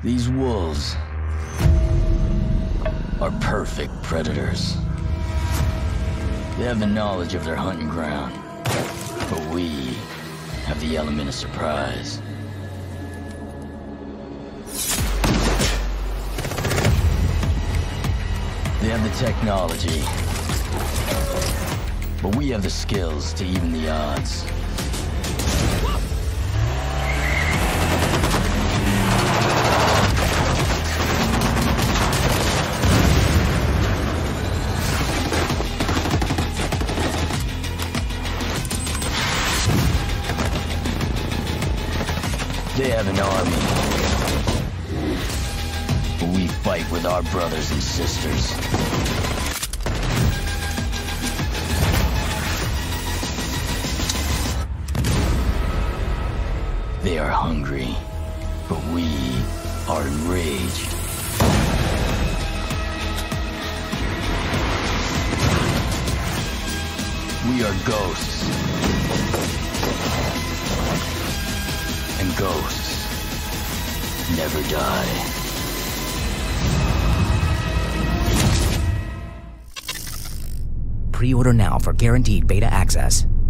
These wolves are perfect predators. They have the knowledge of their hunting ground, but we have the element of surprise. They have the technology, but we have the skills to even the odds. They have an army, but we fight with our brothers and sisters. They are hungry, but we are enraged. We are ghosts. And ghosts never die. Pre-order now for guaranteed beta access.